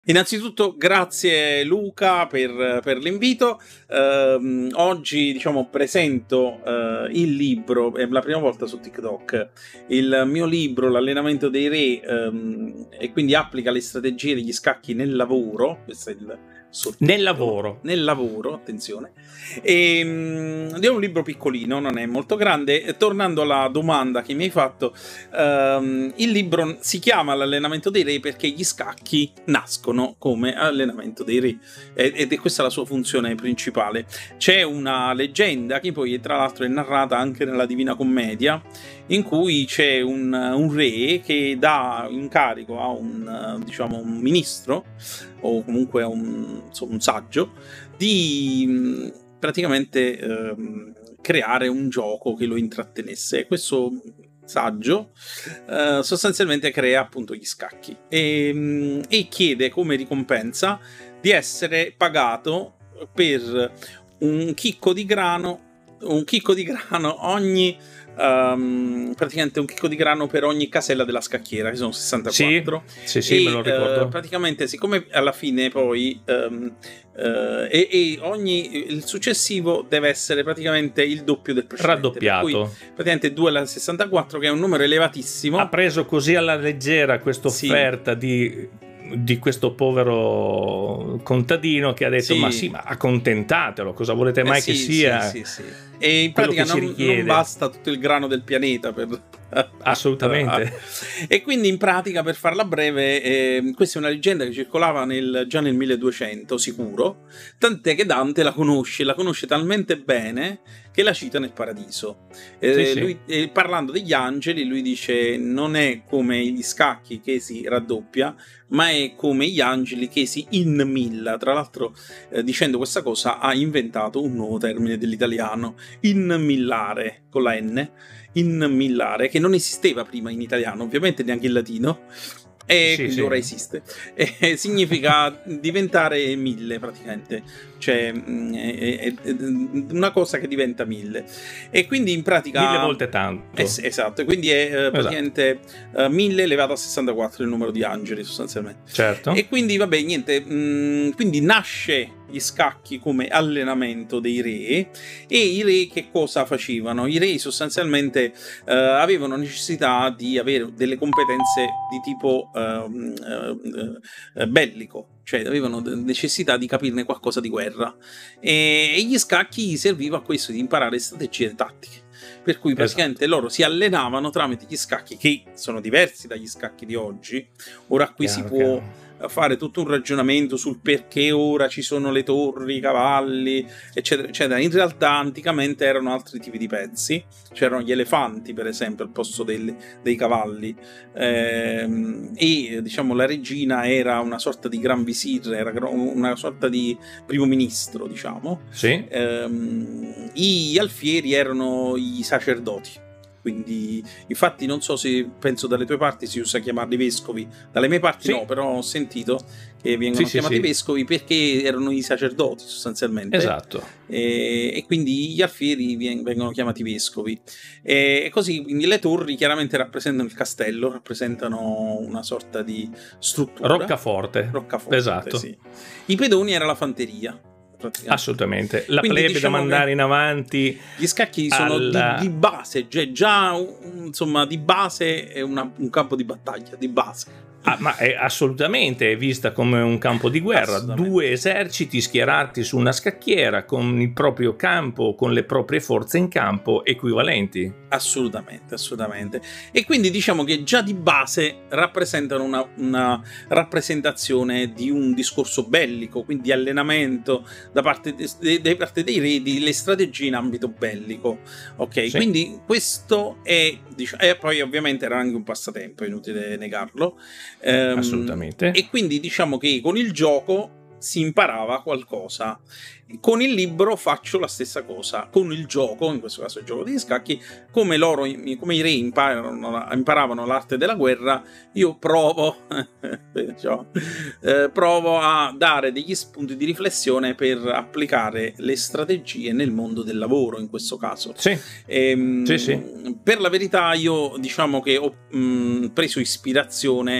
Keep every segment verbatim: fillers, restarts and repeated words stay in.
Innanzitutto grazie Luca per, per l'invito. Uh, oggi diciamo presento uh, il libro, è la prima volta su TikTok, il mio libro L'allenamento dei re, um, e quindi applica le strategie degli scacchi nel lavoro. Questo è il sottotitolo. Nel lavoro. Nel lavoro, attenzione. E, um, è un libro piccolino, non è molto grande. E, tornando alla domanda che mi hai fatto, um, il libro si chiama L'allenamento dei re perché gli scacchi nascono come allenamento dei re ed è questa la sua funzione principale. C'è una leggenda che poi tra l'altro è narrata anche nella Divina Commedia, in cui c'è un, un re che dà incarico a un, diciamo, un ministro o comunque a un, insomma, un saggio di praticamente eh, creare un gioco che lo intrattenesse. Questo saggio uh, sostanzialmente crea appunto gli scacchi e, e chiede come ricompensa di essere pagato per un chicco di grano un chicco di grano ogni um, praticamente un chicco di grano per ogni casella della scacchiera, che sono sessantaquattro. Sì, sì, sì, e, me lo ricordo. Uh, praticamente siccome alla fine poi um, Uh, e, e ogni il successivo deve essere praticamente il doppio del precedente, raddoppiato, per cui praticamente due alla sessantaquattro, che è un numero elevatissimo. Ha preso così alla leggera questa offerta sì. di, di questo povero contadino che ha detto sì. ma sì, ma accontentatelo, cosa volete mai eh sì, che sia sì, sì, sì. E in pratica non, non basta tutto il grano del pianeta per assolutamente. E quindi in pratica, per farla breve, eh, questa è una leggenda che circolava nel, già nel milleduecento sicuro, tant'è che Dante la conosce, la conosce talmente bene che la cita nel Paradiso. Eh, sì, lui, eh, parlando degli angeli, lui dice: non è come gli scacchi che si raddoppia, ma è come gli angeli che si inmilla. Tra l'altro, eh, dicendo questa cosa ha inventato un nuovo termine dell'italiano: inmillare, con la N, inmillare, che non esisteva prima in italiano, ovviamente neanche in latino, e sì, quindi sì. ora esiste. E significa diventare mille, praticamente, cioè è, è, è una cosa che diventa mille, e quindi in pratica mille volte tanto. Es esatto, quindi è uh, praticamente esatto. uh, mille elevato a sessantaquattro il numero di angeli sostanzialmente. Certo. E quindi vabbè, niente, mh, quindi nasce gli scacchi come allenamento dei re. E i re che cosa facevano? I re sostanzialmente uh, avevano necessità di avere delle competenze di tipo uh, uh, uh, bellico, cioè avevano necessità di capirne qualcosa di guerra, e, e gli scacchi serviva a questo, di imparare strategie tattiche, per cui praticamente esatto. loro si allenavano tramite gli scacchi, che sono diversi dagli scacchi di oggi. Ora qui chiaro, si può chiaro. fare tutto un ragionamento sul perché ora ci sono le torri, i cavalli, eccetera eccetera. In realtà anticamente erano altri tipi di pezzi, c'erano gli elefanti per esempio al posto dei, dei cavalli, ehm, e diciamo la regina era una sorta di gran visir, era una sorta di primo ministro, diciamo. Sì. Ehm, gli alfieri erano i sacerdoti. Quindi, infatti, non so se penso dalle tue parti si usa chiamarli vescovi, dalle mie parti sì. no, però ho sentito che vengono sì, chiamati sì, vescovi sì. perché erano i sacerdoti sostanzialmente. Esatto. E, e quindi gli alfieri vengono chiamati vescovi. E, e così, quindi le torri chiaramente rappresentano il castello, rappresentano una sorta di struttura. Roccaforte. Roccaforte, esatto. Sì. I pedoni era la fanteria. Assolutamente, la Quindi plebe diciamo da mandare in avanti. Gli scacchi sono alla... di, di base, cioè già insomma di base è una, un campo di battaglia, di base. Ah, ma è assolutamente è vista come un campo di guerra, due eserciti schierati su una scacchiera con il proprio campo, con le proprie forze in campo equivalenti. Assolutamente, assolutamente. E quindi diciamo che già di base rappresentano una, una rappresentazione di un discorso bellico, quindi allenamento da parte, de, de parte dei re delle strategie in ambito bellico. Ok, sì. Quindi questo è, diciamo, e poi ovviamente era anche un passatempo, è inutile negarlo. Um, Assolutamente. E quindi diciamo che con il gioco si imparava qualcosa. Con il libro faccio la stessa cosa, con il gioco, in questo caso il gioco degli scacchi, come loro, come i re imparano, imparavano l'arte della guerra, io provo, cioè, eh, provo a dare degli spunti di riflessione per applicare le strategie nel mondo del lavoro, in questo caso. Sì. E, sì, sì. Per la verità io diciamo che ho mh, preso ispirazione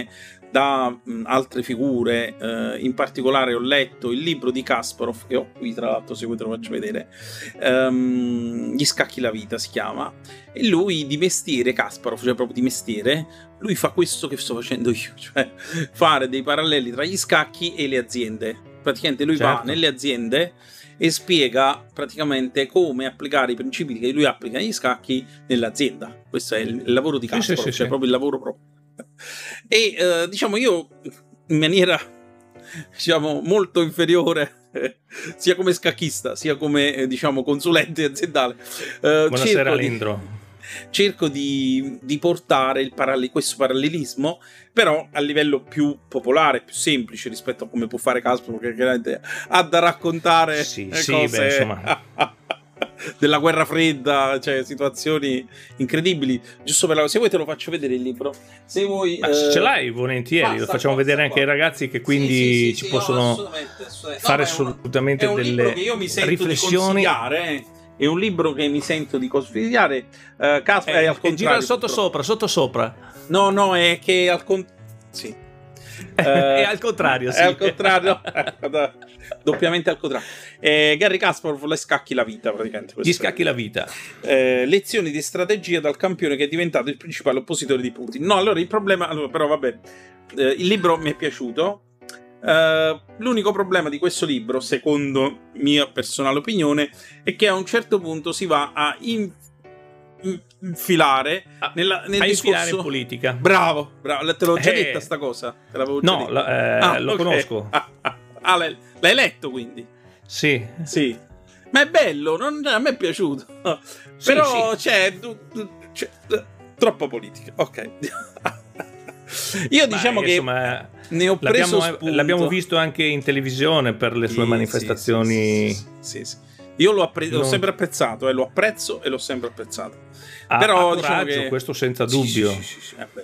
da mh, altre figure, eh, in particolare ho letto il libro di Kasparov, che ho qui tra l'altro, se vuoi te lo faccio vedere, um, Gli scacchi la vita si chiama, e lui di mestiere, Kasparov, cioè proprio di mestiere, lui fa questo che sto facendo io, cioè fare dei paralleli tra gli scacchi e le aziende. Praticamente lui certo. va nelle aziende e spiega praticamente come applicare i principi che lui applica negli scacchi nell'azienda. Questo è il, il lavoro di Kasparov, sì, sì, sì, cioè sì. proprio il lavoro proprio. E eh, diciamo io in maniera diciamo molto inferiore eh, sia come scacchista sia come eh, diciamo consulente aziendale eh, buonasera Lindro di, cerco di, di portare il paralle questo parallelismo però a livello più popolare, più semplice rispetto a come può fare Kasparov, che chiaramente ha da raccontare sì, eh, sì, cose beh, insomma. della guerra fredda, cioè situazioni incredibili. Giusto per la... se vuoi te lo faccio vedere il libro, se vuoi. Ma se eh... ce l'hai volentieri, lo facciamo vedere anche ai ragazzi che quindi sì, sì, sì, ci sì, possono no, assolutamente, assolutamente. fare no, assolutamente è un, è un delle che io mi sento riflessioni. Di è un libro che mi sento di consigliare. Uh, Cas- eh, è al contrario. Gira sotto sopra, sotto sopra. No, no, è che al contrario. Sì. Uh, è al contrario, sì. È al contrario. Doppiamente al contrario. Eh, Garry Kasparov, Le scacchi la vita, praticamente. Gli scacchi la vita. Eh, lezioni di strategia dal campione che è diventato il principale oppositore di Putin. No, allora il problema, allora, però vabbè, eh, il libro mi è piaciuto. Eh, l'unico problema di questo libro, secondo mia personale opinione, è che a un certo punto si va a in, in, infilare a, nella, nel a discorso infilare in politica. Bravo, bravo, te l'ho già eh, detta sta cosa. Te l'avevo no, già detta. La, eh, ah, lo okay. conosco. Ah, ah, ah, l'hai, l'hai letto quindi? Sì. Sì. Ma è bello, non, a me è piaciuto. Sì, però sì. c'è, c'è troppa politica. Ok. Io diciamo Beh, che insomma, ne ho preso spunto. L'abbiamo visto anche in televisione per le sue sì, manifestazioni. Sì, sì, sì, sì. Io l'ho, appre- non... l'ho sempre apprezzato, eh, lo apprezzo e l'ho sempre apprezzato. Ha, però ha diciamo coraggio, che... questo senza dubbio. Sì, sì, sì, sì. Eh, beh.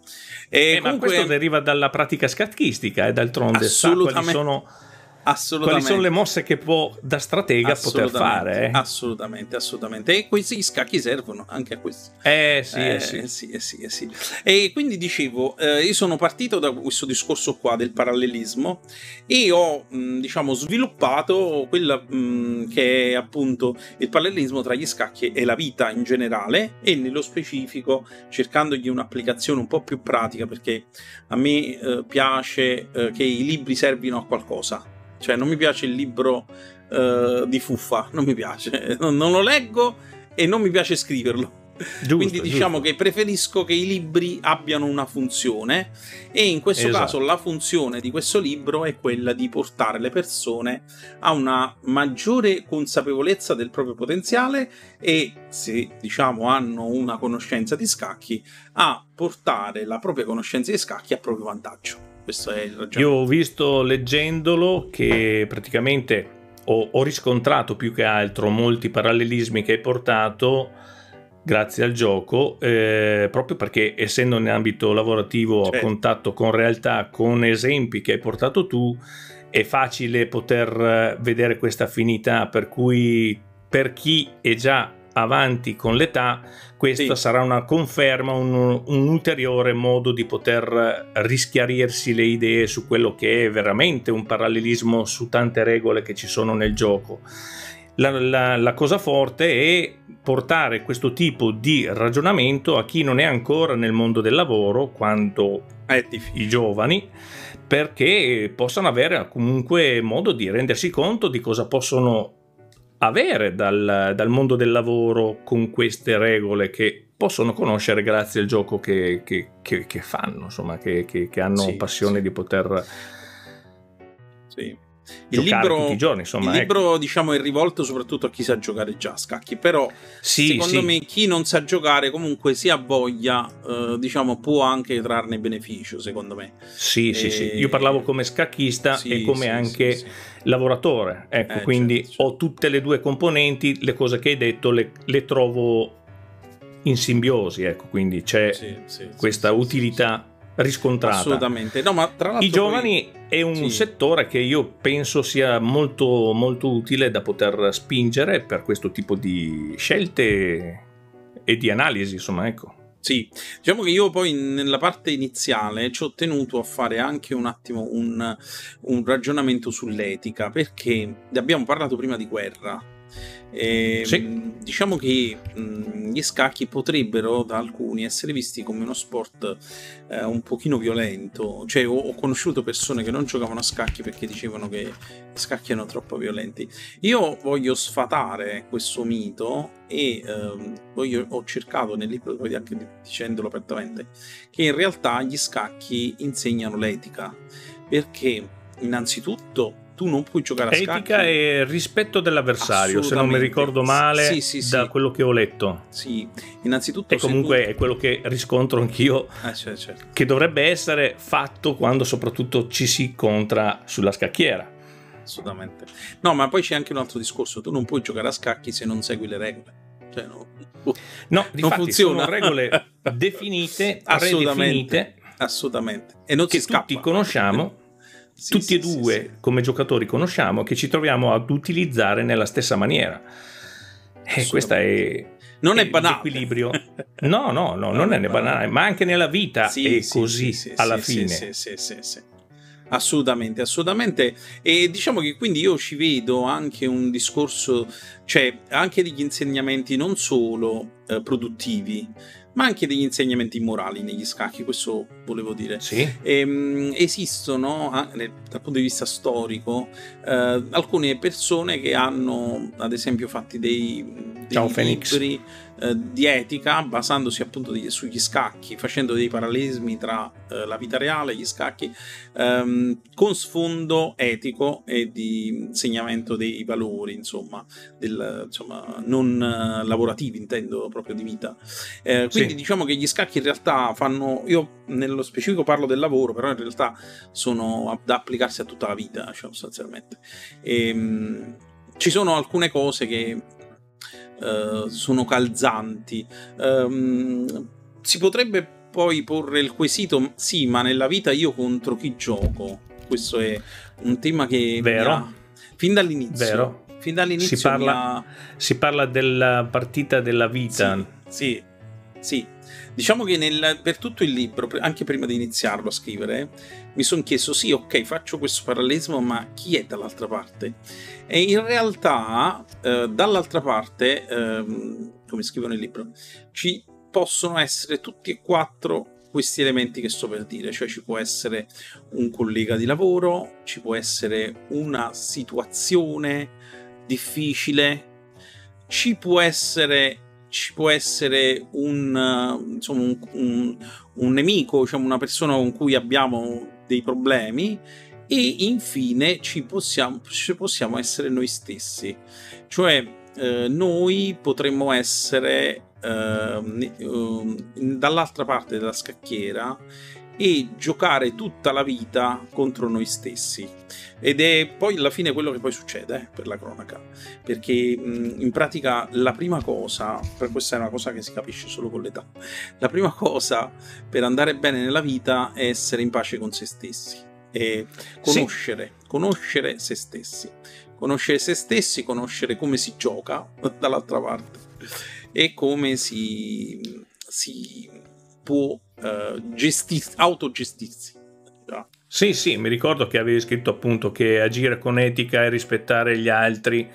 E eh, comunque... Ma questo deriva dalla pratica scacchistica e eh, d'altronde assolutamente. Sa quali sono... Assolutamente. Quali sono le mosse che può da stratega poter fare? Eh? Assolutamente, assolutamente. E questi scacchi servono anche a questo. Eh sì, eh, eh, sì. Eh, sì, eh, sì, eh, sì. E quindi dicevo, eh, io sono partito da questo discorso qua del parallelismo e ho, mh, diciamo, sviluppato quella mh, che è appunto il parallelismo tra gli scacchi e la vita in generale e nello specifico cercandogli un'applicazione un po' più pratica, perché a me eh, piace eh, che i libri servino a qualcosa. Cioè non mi piace il libro uh, di fuffa, non mi piace, non, non lo leggo e non mi piace scriverlo. Giusto, quindi diciamo giusto. Che preferisco che i libri abbiano una funzione e in questo esatto. caso la funzione di questo libro è quella di portare le persone a una maggiore consapevolezza del proprio potenziale e, se diciamo hanno una conoscenza di scacchi, a portare la propria conoscenza di scacchi a proprio vantaggio. Questo è il ragionamento. Io ho visto leggendolo che praticamente ho, ho riscontrato più che altro molti parallelismi che hai portato grazie al gioco, eh, proprio perché essendo in ambito lavorativo certo. a contatto con realtà, con esempi che hai portato tu, è facile poter vedere questa affinità, per cui per chi è già avanti con l'età questa sì. sarà una conferma, un, un ulteriore modo di poter rischiarirsi le idee su quello che è veramente un parallelismo su tante regole che ci sono nel gioco. La, la, la cosa forte è portare questo tipo di ragionamento a chi non è ancora nel mondo del lavoro, quanto i giovani, perché possano avere comunque modo di rendersi conto di cosa possono avere dal, dal mondo del lavoro con queste regole che possono conoscere grazie al gioco che, che, che, che fanno, insomma, che, che, che hanno sì, passione sì. di poter sì. il libro, tutti i giorni, insomma, il libro ecco. diciamo è rivolto soprattutto a chi sa giocare già a scacchi, però sì, secondo sì. me chi non sa giocare comunque si ha voglia, eh, diciamo può anche trarne beneficio, secondo me. Sì, e... sì, sì. Io parlavo come scacchista sì, e come sì, anche sì, sì. lavoratore, ecco, eh, quindi certo, certo. ho tutte le due componenti, le cose che hai detto le, le trovo in simbiosi, ecco, quindi c'è sì, sì, questa sì, utilità sì, sì. riscontrata. Assolutamente. No, ma tra l'altro i giovani poi... è un sì. settore che io penso sia molto molto utile da poter spingere per questo tipo di scelte e di analisi, insomma, ecco. Sì, diciamo che io poi nella parte iniziale ci ho tenuto a fare anche un attimo un, un ragionamento sull'etica, perché abbiamo parlato prima di guerra. E, Sì. diciamo che mh, gli scacchi potrebbero da alcuni essere visti come uno sport eh, un pochino violento, cioè ho, ho conosciuto persone che non giocavano a scacchi perché dicevano che gli scacchi erano troppo violenti. Io voglio sfatare questo mito e ehm, voglio, ho cercato nel libro, poi anche dicendolo apertamente, che in realtà gli scacchi insegnano l'etica, perché innanzitutto tu non puoi giocare a scacchi. Etica e rispetto dell'avversario, se non mi ricordo male, sì, sì, da sì. quello che ho letto. Sì, innanzitutto. E comunque tu... è quello che riscontro anch'io, eh, cioè, certo. che dovrebbe essere fatto quando soprattutto ci si incontra sulla scacchiera. Assolutamente. No, ma poi c'è anche un altro discorso: tu non puoi giocare a scacchi se non segui le regole. Cioè, no, no non difatti funziona. Sono regole definite, assolutamente, predefinite, assolutamente. E non che si scappa. tutti conosciamo. Sì, tutti sì, e due sì, sì. Come giocatori conosciamo, che ci troviamo ad utilizzare nella stessa maniera, e questa è non è, è banale l'equilibrio. no no no non, non è, è banale. banale ma anche nella vita sì, è sì, così sì, alla sì, fine sì, sì, sì, sì. Assolutamente, assolutamente. E diciamo che quindi io ci vedo anche un discorso, cioè anche degli insegnamenti non solo eh, produttivi, ma anche degli insegnamenti morali negli scacchi, questo volevo dire. Sì. E, esistono, dal punto di vista storico, eh, alcune persone che hanno, ad esempio, fatti dei, dei Ciao, libri eh, di etica, basandosi appunto degli, sugli scacchi, facendo dei parallelismi tra eh, la vita reale e gli scacchi, ehm, con sfondo etico e di insegnamento dei valori, insomma, del, insomma non eh, lavorativi, intendo proprio di vita. Eh, quindi sì. Diciamo che gli scacchi in realtà fanno, io nello specifico parlo del lavoro, però in realtà sono da applicarsi a tutta la vita, cioè, sostanzialmente. E, mh, ci sono alcune cose che uh, sono calzanti. Um, si potrebbe poi porre il quesito, sì, ma nella vita io contro chi gioco? Questo è un tema che Vero. Mi ha, fin dall'inizio. Vero. Fin dall'inizio si parla, mi ha... si parla della partita della vita. Sì, sì. Sì, diciamo che nel, per tutto il libro, anche prima di iniziarlo a scrivere, mi sono chiesto, sì, ok, faccio questo parallelismo, ma chi è dall'altra parte? E in realtà, eh, dall'altra parte, eh, come scrivo nel libro, ci possono essere tutti e quattro questi elementi che sto per dire, cioè ci può essere un collega di lavoro, ci può essere una situazione difficile, ci può essere... ci può essere un, uh, insomma, un, un, un nemico, diciamo una persona con cui abbiamo dei problemi, e infine ci possiamo, ci possiamo essere noi stessi, cioè eh, noi potremmo essere eh, eh, dall'altra parte della scacchiera e giocare tutta la vita contro noi stessi. Ed è poi alla fine quello che poi succede eh, per la cronaca, perché mh, in pratica la prima cosa, per questa è una cosa che si capisce solo con l'età, la prima cosa per andare bene nella vita è essere in pace con se stessi e conoscere, sì. conoscere se stessi, conoscere se stessi, conoscere come si gioca dall'altra parte e come si, si può uh, gestirsi, autogestirsi. Sì, sì, mi ricordo che avevi scritto appunto che agire con etica e rispettare gli altri,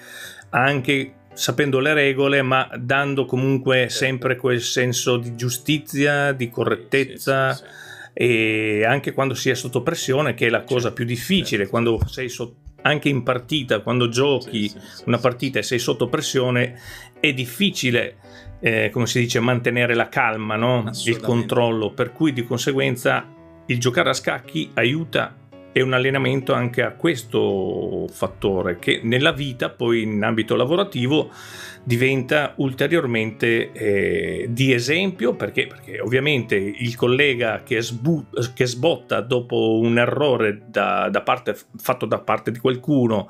anche sapendo le regole, ma dando comunque sempre quel senso di giustizia, di correttezza, sì, sì, sì, sì. E anche quando si è sotto pressione, che è la cosa più difficile, quando sei sotto, anche in partita, quando giochi sì, sì, sì, una partita e sei sotto pressione, è difficile, eh, come si dice, mantenere la calma, no? Il controllo, per cui di conseguenza il giocare a scacchi aiuta, è un allenamento anche a questo fattore, che nella vita poi in ambito lavorativo diventa ulteriormente eh, di esempio, perché, perché ovviamente il collega che, sbu- che sbotta dopo un errore da, da parte, fatto da parte di qualcuno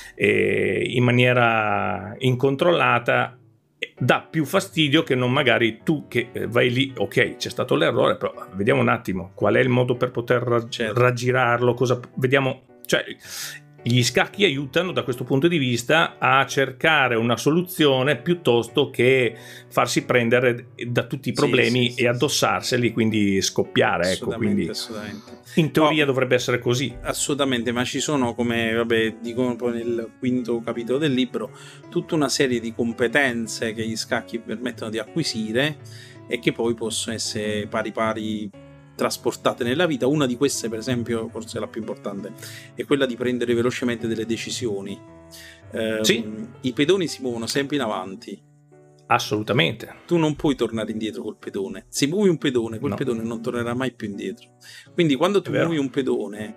eh, in maniera incontrollata dà più fastidio che non magari tu che vai lì, ok, c'è stato l'errore, però vediamo un attimo qual è il modo per poter rag- certo. raggirarlo, cosa vediamo, cioè gli scacchi aiutano da questo punto di vista a cercare una soluzione piuttosto che farsi prendere da tutti i problemi sì, sì, e addossarseli, quindi scoppiare. Ecco, quindi assolutamente. In teoria no, dovrebbe essere così. Assolutamente, ma ci sono, come vabbè, dicono poi nel quinto capitolo del libro, tutta una serie di competenze che gli scacchi permettono di acquisire e che poi possono essere pari pari trasportate nella vita. Una di queste, per esempio, forse la più importante, è quella di prendere velocemente delle decisioni. Eh, sì. I pedoni si muovono sempre in avanti. Assolutamente. Tu non puoi tornare indietro col pedone. Se muovi un pedone, quel no. pedone non tornerà mai più indietro. Quindi quando tu muovi un pedone,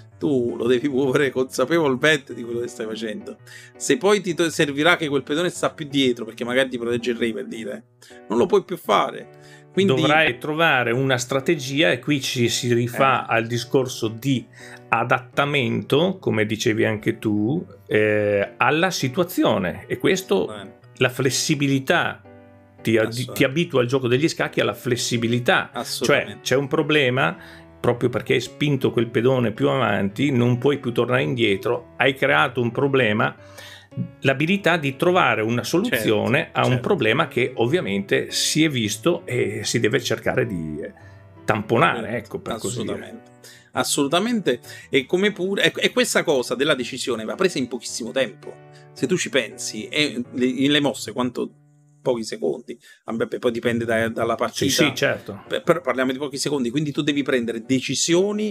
tu lo devi muovere consapevolmente di quello che stai facendo. Se poi ti servirà che quel pedone sta più dietro, perché magari ti protegge il re, per dire, non lo puoi più fare. Quindi dovrai trovare una strategia, e qui ci si rifà eh. al discorso di adattamento, come dicevi anche tu, eh, alla situazione, e questo eh. la flessibilità ti, ti abitua al gioco degli scacchi alla flessibilità, cioè c'è un problema, proprio perché hai spinto quel pedone più avanti non puoi più tornare indietro, hai creato un problema, l'abilità di trovare una soluzione certo, a un certo. problema che ovviamente si è visto e si deve cercare di tamponare, ecco, per assolutamente. così dire. Assolutamente, e come pure e questa cosa della decisione va presa in pochissimo tempo, se tu ci pensi, e le, le mosse quanto pochi secondi, vabbè, poi dipende da, dalla partita, sì, sì, certo. Però parliamo di pochi secondi, quindi tu devi prendere decisioni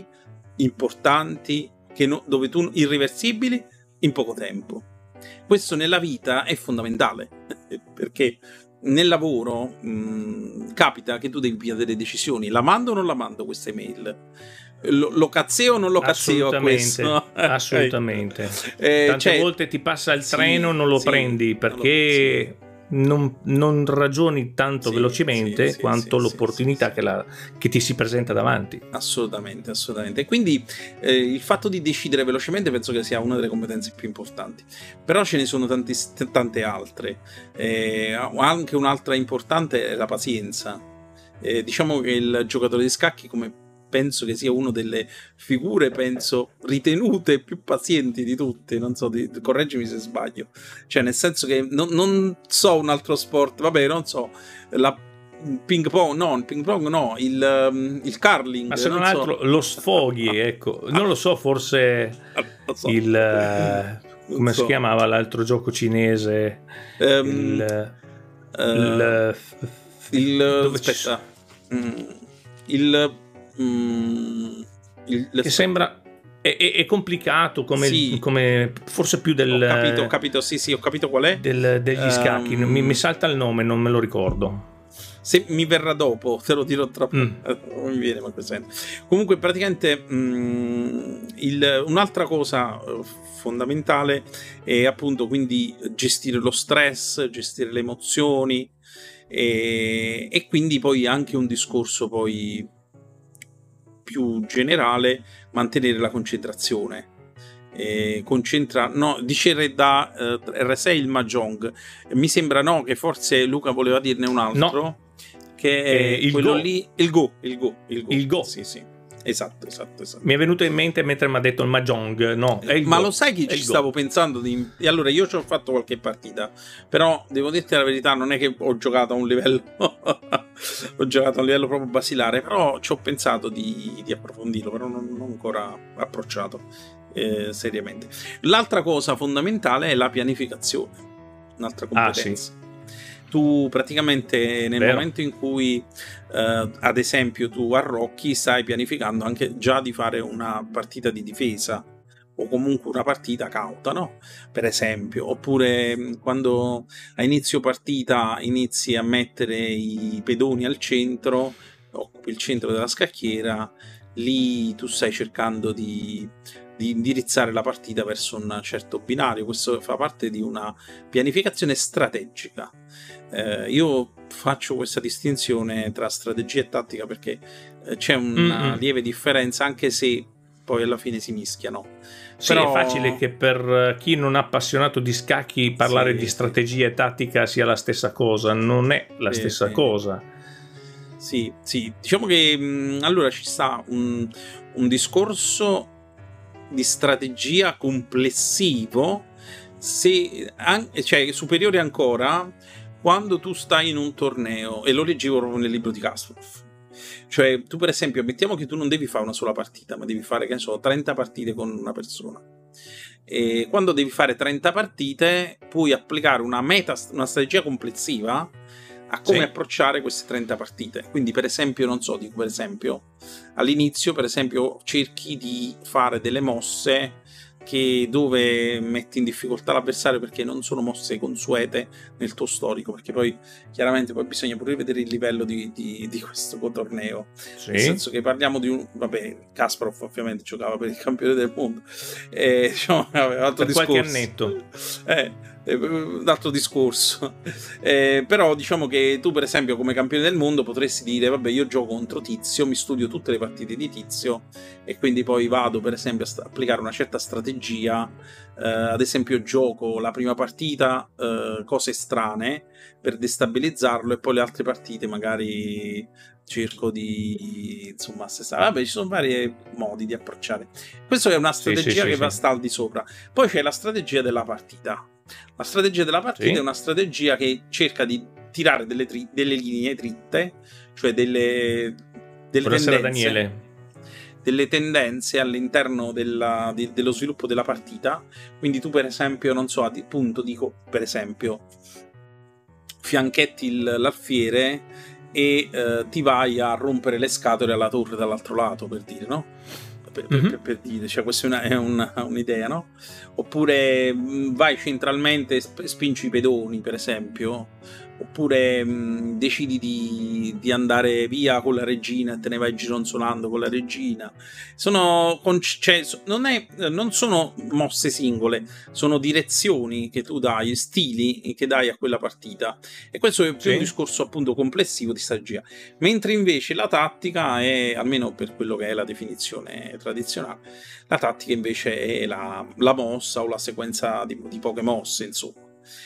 importanti che no, dove tu irreversibili in poco tempo. Questo nella vita è fondamentale, perché nel lavoro mh, capita che tu devi prendere delle decisioni, la mando o non la mando questa email, lo, lo cazzeo o non lo cazzeo a questo? Assolutamente. eh, tante cioè, volte ti passa il treno, sì, non lo sì, prendi perché non, lo, sì. non, non ragioni tanto sì, velocemente sì, quanto sì, l'opportunità sì, sì, che, che ti si presenta davanti. Assolutamente, assolutamente. E quindi eh, il fatto di decidere velocemente penso che sia una delle competenze più importanti. Però ce ne sono tanti, tante altre. Eh, anche un'altra importante è la pazienza. Eh, diciamo che il giocatore di scacchi, come penso che sia una delle figure, penso, ritenute più pazienti di tutte, non so, di, correggimi se sbaglio, cioè nel senso che non, non so un altro sport, vabbè, non so, la ping pong, no, il ping pong no, il, um, il curling, ma se non, non altro so. Lo sfoghi, ecco, non lo so, forse lo so. il, uh, come so. si chiamava l'altro gioco cinese, um, il, uh, il, il dove aspetta, mm, il Mm, il, che sembra è, è, è complicato come, sì. come forse più del ho capito, ho capito, sì sì ho capito qual è del, degli um, scacchi, mi, mi salta il nome, non me lo ricordo, se mi verrà dopo te lo dirò troppo, mm. non mi viene, ma comunque praticamente mm, il, un'altra cosa fondamentale è appunto quindi gestire lo stress, gestire le emozioni e, e quindi poi anche un discorso poi più generale, mantenere la concentrazione. Eh, concentra no, dice da uh, R sei il Mahjong, mi sembra no che forse Luca voleva dirne un altro, no. che è eh, il quello go. lì il Go, il Go, il Go. Il Go. Sì, sì. Esatto, esatto, esatto. Mi è venuto in mente mentre mi ha detto il Mahjong, no, è il ma Go. Lo sai che è ci stavo Go. pensando di... e allora io ci ho fatto qualche partita, però devo dirti la verità, non è che ho giocato a un livello ho giocato a un livello proprio basilare, però ci ho pensato di, di approfondirlo, però non, non ancora approcciato eh, seriamente. L'altra cosa fondamentale è la pianificazione, un'altra competenza. Ah, sì. Tu praticamente nel Vero. momento in cui eh, ad esempio tu arrocchi, stai pianificando anche già di fare una partita di difesa o comunque una partita cauta, no? Per esempio, oppure quando a inizio partita inizi a mettere i pedoni al centro, occupi il centro della scacchiera, lì tu stai cercando di, di indirizzare la partita verso un certo binario. Questo fa parte di una pianificazione strategica. Eh, io faccio questa distinzione tra strategia e tattica perché eh, c'è una mm-hmm. lieve differenza, anche se poi alla fine si mischiano. Sì, però... è facile che per chi non è appassionato di scacchi parlare sì, di strategia sì. e tattica sia la stessa cosa, non è la sì, stessa sì. cosa. Sì, sì, diciamo che mh, allora ci sta un, un discorso di strategia complessivo, se, an- cioè superiore ancora quando tu stai in un torneo, e lo leggevo proprio nel libro di Kasparov. Cioè, tu per esempio, mettiamo che tu non devi fare una sola partita, ma devi fare, che ne so, trenta partite con una persona. E quando devi fare trenta partite, puoi applicare una meta, una strategia complessiva a come sì. approcciare queste trenta partite. Quindi, per esempio, non so, dico per esempio, all'inizio, per esempio, cerchi di fare delle mosse che dove metti in difficoltà l'avversario perché non sono mosse consuete nel tuo storico, perché poi chiaramente poi bisogna pure vedere il livello di, di, di questo torneo, sì. nel senso che parliamo di un, vabbè, Kasparov ovviamente giocava per il campione del mondo, e diciamo aveva altro per discorso, qualche annetto eh un altro discorso, eh, però diciamo che tu per esempio come campione del mondo potresti dire vabbè, io gioco contro Tizio, mi studio tutte le partite di Tizio e quindi poi vado per esempio a applicare una certa strategia, eh, ad esempio gioco la prima partita eh, cose strane per destabilizzarlo e poi le altre partite magari cerco di insomma stessa. Vabbè, ci sono vari modi di approcciare. Questa è una strategia sì, sì, che sì, va sta al di sopra. Poi c'è la strategia della partita. La strategia della partita sì. è una strategia che cerca di tirare delle, tri- delle linee dritte, cioè delle, delle tendenze, Daniele. delle tendenze all'interno della, di, dello sviluppo della partita. Quindi tu per esempio, non so, appunto dico per esempio fianchetti il, l'alfiere e eh, ti vai a rompere le scatole alla torre dall'altro lato, per dire, no? Per, mm-hmm. per, per dire, cioè questa è, una, è una, un'idea, no? Oppure mh, vai centralmente e sp- spingi i pedoni, per esempio, oppure mh, decidi di, di andare via con la regina e te ne vai gironzolando con la regina. Sono, cioè, non, è, non sono mosse singole, sono direzioni che tu dai, stili che dai a quella partita, e questo è più sì. un discorso appunto complessivo di strategia, mentre invece la tattica è, almeno per quello che è la definizione tradizionale, la tattica invece è la, la mossa o la sequenza di, di poche mosse, insomma.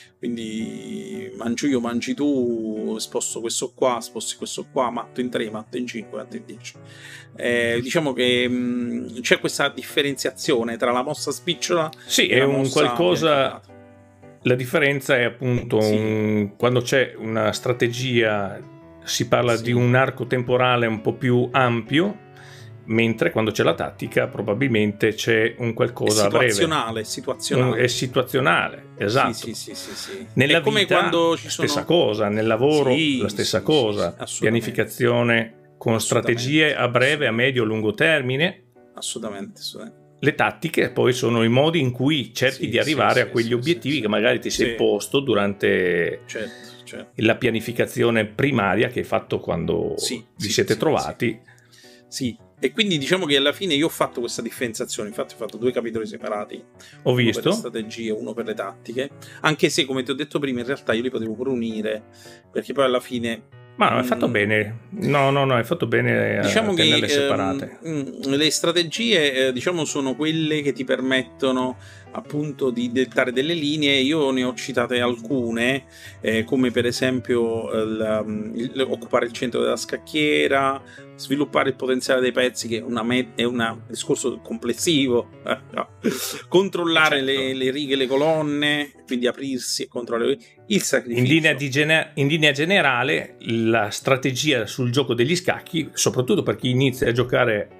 Quindi mangio io, mangi tu, sposto questo qua, sposti questo qua, matto in tre, matto in cinque, matto in dieci. Eh, diciamo che mh, c'è questa differenziazione tra la mossa spicciola sì, e è la un mossa qualcosa. La differenza è appunto sì. un, quando c'è una strategia si parla sì. di un arco temporale un po' più ampio, mentre quando c'è la tattica probabilmente c'è un qualcosa a breve. Situazionale, situazionale. Un, è situazionale, esatto. Sì, sì, sì, sì, sì. Nella è come vita quando ci sono... stessa cosa, nel lavoro sì, la stessa sì, cosa, sì, sì, pianificazione con strategie a breve, a medio, a lungo termine. Assolutamente, assolutamente. Le tattiche poi sono i modi in cui cerchi sì, di arrivare sì, a quegli sì, obiettivi sì, che magari ti sei sì. posto durante certo, certo. la pianificazione primaria che hai fatto quando sì, vi sì, siete sì, trovati. Sì. sì. E quindi diciamo che alla fine io ho fatto questa differenziazione, infatti ho fatto due capitoli separati, ho uno visto. per le strategie, uno per le tattiche, anche se come ti ho detto prima in realtà io li potevo pure unire, perché poi alla fine... Ma no, hai fatto bene, no no no, hai fatto bene a diciamo tenerle che, separate. Ehm, le strategie eh, diciamo sono quelle che ti permettono appunto di dettare delle linee. Io ne ho citate alcune, eh, come per esempio il, il, occupare il centro della scacchiera, sviluppare il potenziale dei pezzi, che è, una met- è una, un discorso complessivo, controllare certo. le, le righe e le colonne, quindi aprirsi e controllare il sacrificio. In linea, di gener- in linea generale la strategia sul gioco degli scacchi, soprattutto per chi inizia a giocare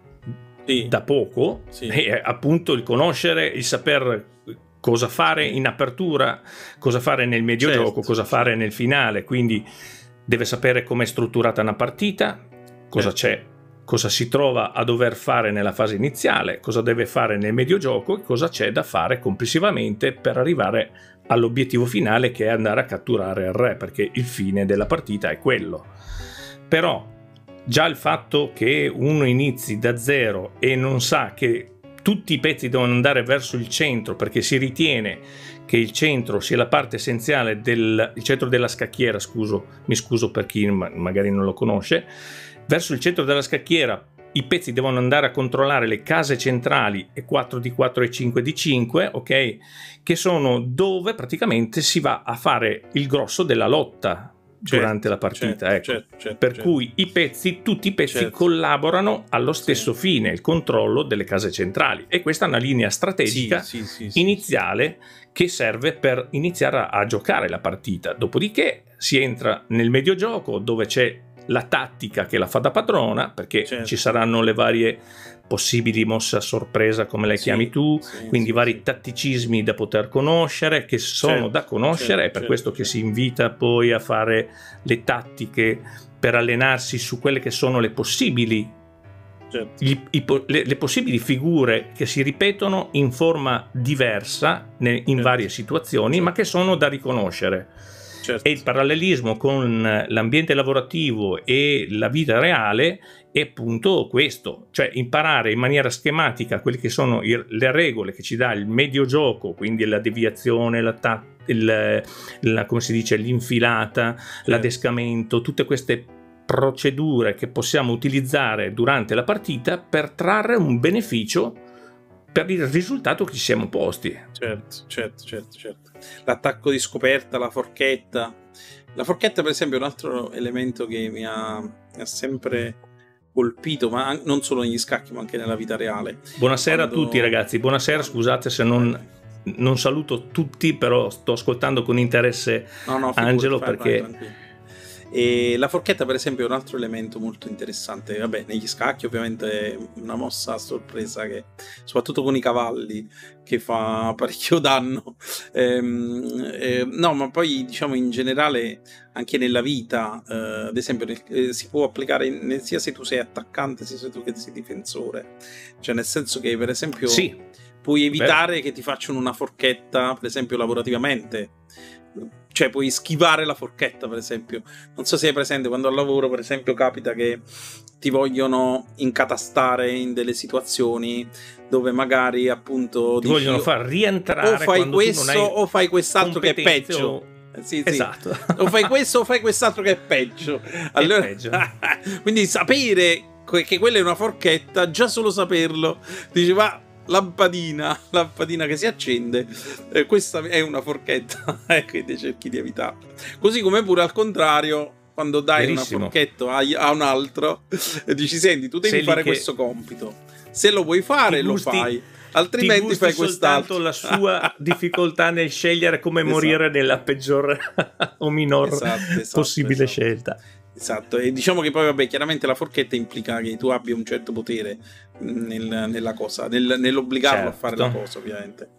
sì. da poco, sì. è appunto il conoscere, il saper cosa fare in apertura, cosa fare nel medio certo, gioco, cosa certo. fare nel finale, quindi deve sapere come è strutturata una partita, cosa certo. c'è, cosa si trova a dover fare nella fase iniziale, cosa deve fare nel medio gioco e cosa c'è da fare complessivamente per arrivare all'obiettivo finale, che è andare a catturare il re, perché il fine della partita è quello. Però già il fatto che uno inizi da zero e non sa che tutti i pezzi devono andare verso il centro, perché si ritiene che il centro sia la parte essenziale del il centro della scacchiera, scuso, mi scuso per chi magari non lo conosce, verso il centro della scacchiera i pezzi devono andare a controllare le case centrali e quattro di quattro e cinque di cinque, ok? Che sono dove praticamente si va a fare il grosso della lotta, durante la partita, certo, ecco. certo, certo, per certo. cui i pezzi, tutti i pezzi Certo. collaborano allo stesso Sì. fine, il controllo delle case centrali, e questa è una linea strategica Sì, sì, sì, sì, iniziale che serve per iniziare a, a giocare la partita. Dopodiché si entra nel mediogioco, dove c'è la tattica che la fa da padrona, perché Certo. ci saranno le varie possibili mosse a sorpresa, come le Sì, chiami tu, sì, quindi sì, vari sì. tatticismi da poter conoscere, che sono Certo, da conoscere, certo, è per certo, questo che certo. si invita poi a fare le tattiche per allenarsi su quelle che sono le possibili Certo. gli- i po- le, le possibili figure che si ripetono in forma diversa ne- in Certo. varie situazioni, Certo. ma che sono da riconoscere. Certo. E il parallelismo con l'ambiente lavorativo e la vita reale è appunto questo, cioè imparare in maniera schematica quelle che sono i- le regole che ci dà il mediogioco, quindi la deviazione, la, ta- il- la- come si dice, l'infilata, l'adescamento, tutte queste procedure che possiamo utilizzare durante la partita per trarre un beneficio per il risultato che ci siamo posti. Certo, certo, certo, certo. L'attacco di scoperta, la forchetta. La forchetta, per esempio, è un altro elemento che mi ha, mi ha sempre colpito, ma an- non solo negli scacchi, ma anche nella vita reale. Buonasera Quando- a tutti ragazzi, buonasera, scusate se non, non saluto tutti, però sto ascoltando con interesse No, no, figurati, Angelo, vai, vai, perché tranquillo. E la forchetta, per esempio, è un altro elemento molto interessante. Vabbè, negli scacchi ovviamente è una mossa a sorpresa che, soprattutto con i cavalli, che fa parecchio danno. Ehm, eh, no, ma poi diciamo in generale anche nella vita, eh, ad esempio, nel- eh, si può applicare in- sia se tu sei attaccante sia se tu che sei difensore. Cioè, nel senso che, per esempio, sì, puoi evitare che ti facciano una forchetta, per esempio, lavorativamente. Cioè, puoi schivare la forchetta, per esempio. Non so se hai presente, quando al lavoro, per esempio, capita che ti vogliono incatastare in delle situazioni dove magari, appunto, ti dici, vogliono far rientrare o fai quando tu non questo hai o fai quest'altro che è competenze peggio. o- Eh, Sì, sì. Esatto. O fai questo o fai quest'altro che è peggio. Allora, peggio. quindi sapere que- che quella è una forchetta, già solo saperlo, dici, ma lampadina, lampadina che si accende, eh, questa è una forchetta, e quindi cerchi di evitarla. Così come pure al contrario, quando dai Verissimo. una forchetta a, a un altro, e dici, senti, tu devi Sei lì fare che questo compito. Se lo vuoi fare, ti lo gusti- fai. ti Altrimenti gusti fai soltanto quest'altro. la sua difficoltà nel scegliere come Esatto. morire nella peggior o minor Esatto, esatto, possibile esatto. scelta. Esatto, e diciamo che poi, vabbè, chiaramente la forchetta implica che tu abbia un certo potere nel- nella cosa, nel- nell'obbligarlo Certo. a fare la cosa, ovviamente.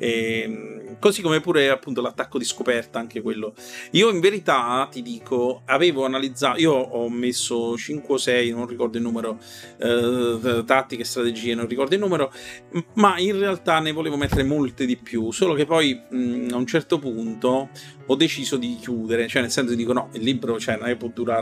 E, così come pure appunto l'attacco di scoperta, anche quello. Io in verità ti dico, avevo analizzato, io ho messo cinque o sei, non ricordo il numero, eh, tattiche, strategie, non ricordo il numero, m- ma in realtà ne volevo mettere molte di più, solo che poi mh, a un certo punto ho deciso di chiudere, cioè nel senso dico no, il libro, cioè, non è che può durare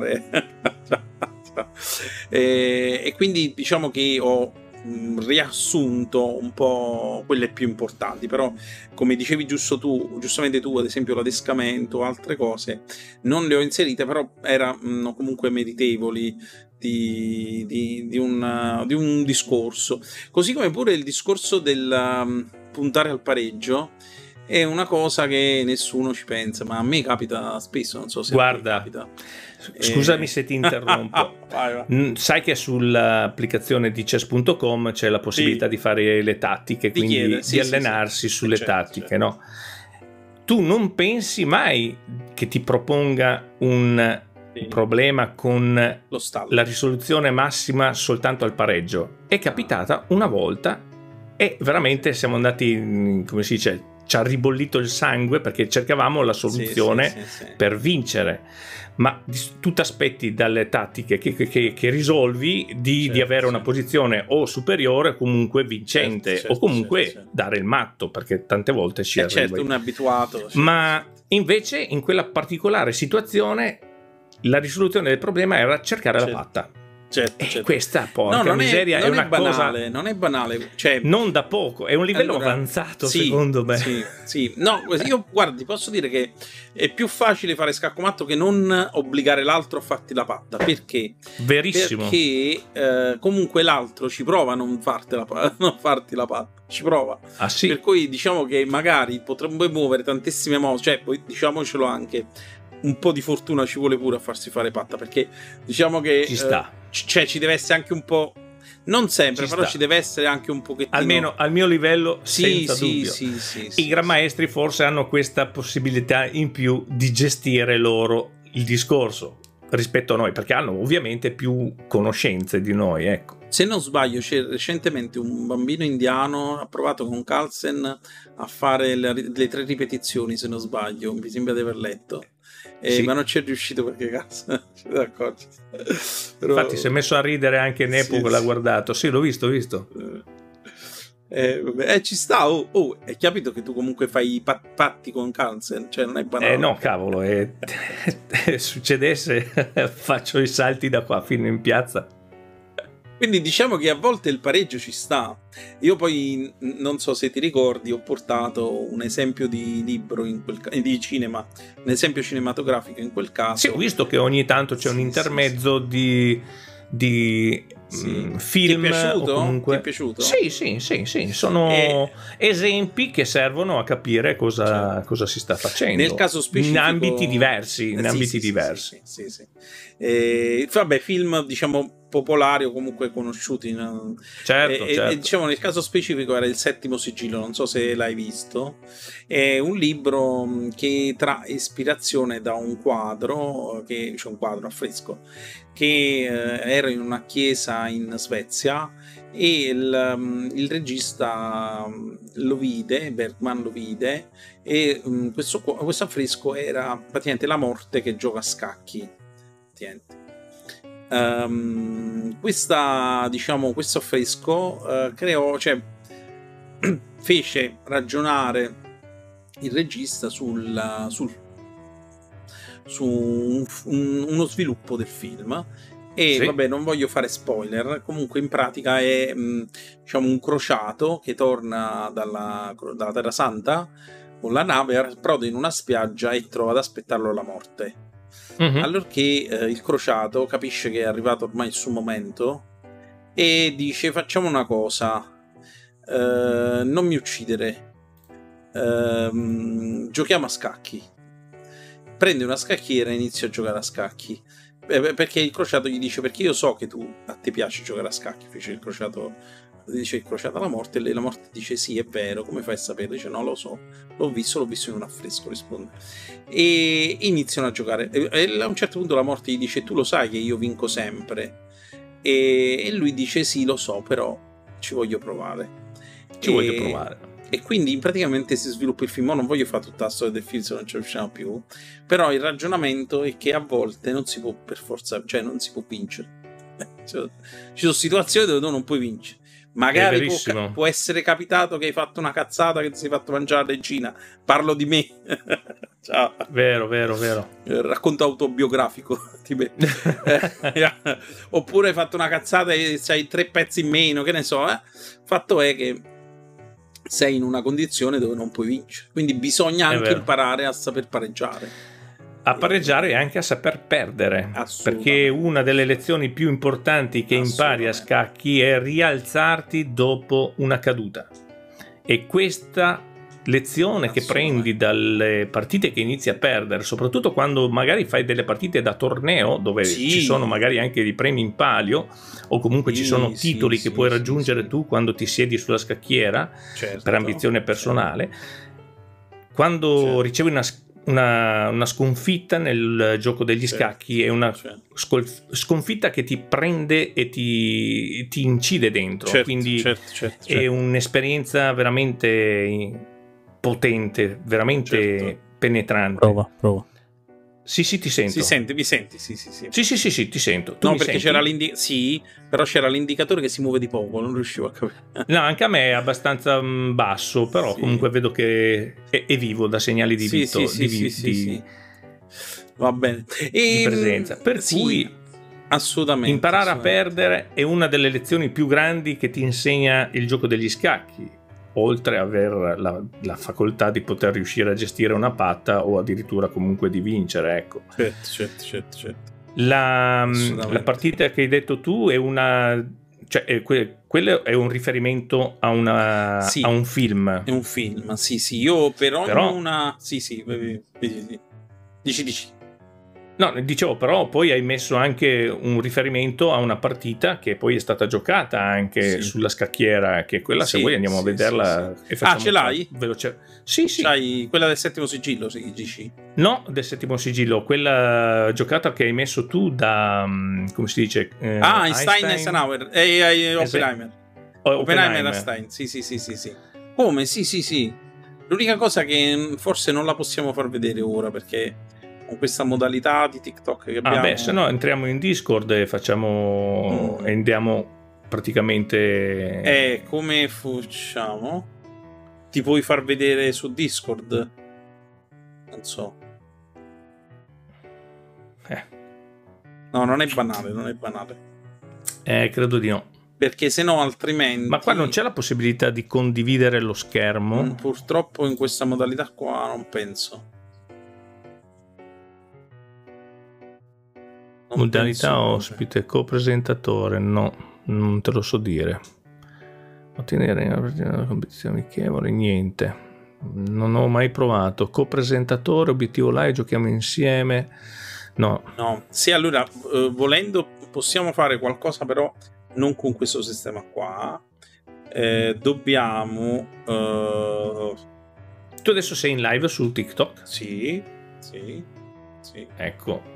e, e quindi diciamo che ho mh, riassunto un po' quelle più importanti, però come dicevi giusto tu, giustamente tu, ad esempio l'adescamento, altre cose non le ho inserite, però erano comunque meritevoli di, di, di, un, di un discorso, così come pure il discorso del um, puntare al pareggio. È una cosa che nessuno ci pensa, ma a me capita spesso, non so se Guarda, a te capita. scusami Eh, se ti interrompo. vai, vai. Mm, Sai che sull'applicazione di chess punto com c'è la possibilità Sì. di fare le tattiche, Di quindi chiedere, di sì, sì, allenarsi sì. sulle Certo, tattiche, certo. no? Tu non pensi mai che ti proponga un Sì. problema con Lo stallo. la risoluzione massima soltanto al pareggio? È capitata una volta e veramente siamo andati, mm, come si dice, ci ha ribollito il sangue perché cercavamo la soluzione Sì, sì, sì, sì. per vincere. Ma di- tu ti aspetti dalle tattiche che, che- che risolvi di, Certo, di avere una sì. posizione o superiore o comunque vincente, Certo, certo, o comunque certo, certo. dare il matto, perché tante volte ci Eh, arriva. certo, uno è abituato. certo, Ma certo. invece in quella particolare situazione la risoluzione del problema era cercare Certo. la patta. Certo, E certo. questa, porca No, non miseria, è, è, non una è banale, cosa non è banale. Cioè, non da poco, è un livello allora, avanzato sì, secondo me. Sì, sì. No, io guardi, posso dire che è più facile fare scaccomatto che non obbligare l'altro a farti la patta. Perché? Verissimo. Perché eh, comunque l'altro ci prova a non, farti la, pa- non farti la patta. Ci prova. Ah sì, Per cui diciamo che magari potrebbe muovere tantissime mosse, cioè poi diciamocelo anche, un po' di fortuna ci vuole pure a farsi fare patta, perché diciamo che ci sta. Eh, cioè, ci deve essere anche un po', non sempre, Ci però sta. ci deve essere anche un pochettino, almeno al mio livello, sì, senza sì, dubbio. sì, sì, I sì, gran sì. maestri forse hanno questa possibilità in più di gestire loro il discorso rispetto a noi, perché hanno ovviamente più conoscenze di noi, ecco. Se non sbaglio, c'è recentemente un bambino indiano ha provato con Carlsen a fare le, le tre ripetizioni, se non sbaglio, mi sembra di aver letto, eh, Sì. ma non ci è riuscito perché cazzo, d'accordo. Però, infatti si è messo a ridere anche in epoca, sì, l'ha sì. guardato, sì, l'ho visto, ho visto. Eh, vabbè, eh, ci sta, oh, oh, è capito che tu comunque fai i pat- patti con Carlsen, cioè non è banale. Eh no, cavolo, eh, succedesse faccio i salti da qua fino in piazza. Quindi diciamo che a volte il pareggio ci sta. Io poi non so se ti ricordi, ho portato un esempio di libro in quel ca- di cinema, un esempio cinematografico in quel caso. Sì, ho visto che ogni tanto c'è Sì, un intermezzo sì, sì. di, di Sì. mh, film. Ti è piaciuto? O comunque... Ti è piaciuto? Sì, sì, sì, sì. Sono E... esempi che servono a capire cosa, certo. cosa si sta facendo. Nel caso specifico, in ambiti diversi. In eh, sì, ambiti sì, diversi. Sì, sì, sì, sì. E, vabbè, film diciamo popolari o comunque conosciuti. No? Certo, e, certo. E, diciamo nel caso specifico era Il Settimo Sigillo, non so se l'hai visto. È un libro che trae ispirazione da un quadro, che c'è cioè un quadro, affresco, che eh, era in una chiesa in Svezia e il, il regista lo vide, Bergman lo vide, e um, questo, questo affresco era praticamente la morte che gioca a scacchi. Um, questa, diciamo, questo affresco uh, creò, cioè fece ragionare il regista sul, sul su un, un, uno sviluppo del film. E sì. Vabbè, non voglio fare spoiler, comunque in pratica è mh, diciamo un crociato che torna dalla, dalla Terra Santa con la nave, approda in una spiaggia e trova ad aspettarlo la morte. Mm-hmm. Allorché eh, il crociato capisce che è arrivato ormai il suo momento e dice: facciamo una cosa, eh, non mi uccidere, eh, giochiamo a scacchi. Prende una scacchiera e inizia a giocare a scacchi. Perché il crociato gli dice: perché io so che tu a te piace giocare a scacchi. Fece il crociato, dice il crociato alla morte, e lei la morte dice: sì, è vero, come fai a sapere? Dice: no, lo so, l'ho visto, l'ho visto in un affresco, risponde. E iniziano a giocare e a un certo punto la morte gli dice: tu lo sai che io vinco sempre? E lui dice: sì, lo so, però ci voglio provare. Ci e... voglio provare. E quindi praticamente si sviluppa il film. Non voglio fare tutta la storia del film se non ci riusciamo più, però il ragionamento è che a volte non si può per forza, cioè non si può vincere. Cioè, ci sono situazioni dove tu non puoi vincere. Magari può, può essere capitato che hai fatto una cazzata, che ti sei fatto mangiare la regina. Parlo di me. Ciao. Vero, vero, vero. Racconto autobiografico. Oppure hai fatto una cazzata e hai tre pezzi in meno, che ne so. Eh? Fatto è che sei in una condizione dove non puoi vincere, quindi bisogna anche imparare a saper pareggiare, a pareggiare e anche a saper perdere, perché una delle lezioni più importanti che impari a scacchi è rialzarti dopo una caduta, e questa lezione che prendi dalle partite che inizi a perdere, soprattutto quando magari fai delle partite da torneo dove sì. ci sono magari anche dei premi in palio, o comunque sì, ci sono titoli sì, che sì, puoi raggiungere sì, tu quando ti siedi sulla scacchiera, certo, per ambizione personale, certo. Quando certo. ricevi una, una, una sconfitta nel gioco degli certo. scacchi è una certo. sconfitta che ti prende e ti, ti incide dentro, certo, quindi certo, certo, certo. è un'esperienza veramente potente, veramente certo. penetrante. Prova, prova. Sì, sì, ti sento. Si sente, mi senti? Sì, sì, sì. Sì, sì, sì, sì ti sento. Tu no, mi perché senti? c'era l'indicatore. Sì, però c'era l'indicatore che si muove di poco, non riuscivo a capire. No, anche a me è abbastanza basso, però sì. comunque vedo che è, è vivo da segnali di sì, vito, sì, di, sì, di, sì, di, sì. Va bene. E... di presenza. Per sì, cui assolutamente. Imparare assolutamente. a perdere è una delle lezioni più grandi che ti insegna il gioco degli scacchi, oltre ad aver la, la facoltà di poter riuscire a gestire una patta o addirittura comunque di vincere, ecco. Certo, certo, certo, certo. La, la partita che hai detto tu è una, cioè è que, quello è un riferimento a, una, sì, a un film. È un film, sì, sì. Io per ogni Però, una... Sì, sì, dici, dici. No, dicevo, però poi hai messo anche un riferimento a una partita che poi è stata giocata anche sì. sulla scacchiera, che quella sì, se vuoi andiamo sì, a vederla. Sì, sì. E ah, ce l'hai? Veloce. Sì, sì. C'hai quella del settimo sigillo, si dici? No, del settimo sigillo, quella giocata che hai messo tu da, come si dice? Eh, ah, Einstein, Einstein e Eisenhower, e, e, e Oppenheimer. Oh, Oppenheimer e Einstein, sì, sì, sì, sì, sì. Come? Sì, sì, sì. L'unica cosa che forse non la possiamo far vedere ora, perché con questa modalità di TikTok che abbiamo... Ah beh, se no entriamo in Discord e facciamo... Mm. e andiamo praticamente... Eh, come facciamo? Ti puoi far vedere su Discord? Non so. Eh. No, non è banale, non è banale. Eh, credo di no. Perché se no altrimenti... Ma qua non c'è la possibilità di condividere lo schermo? Mm, purtroppo in questa modalità qua non penso. Non modalità penso ospite, proprio. Co-presentatore, no, non te lo so dire. Ottenere una competizione amichevole, niente. Non ho mai provato. Co-presentatore, obiettivo live, giochiamo insieme. No. No, sì, allora, eh, volendo possiamo fare qualcosa, però non con questo sistema qua. Eh, dobbiamo... Eh... Tu adesso sei in live su TikTok? Sì, sì, sì. Ecco.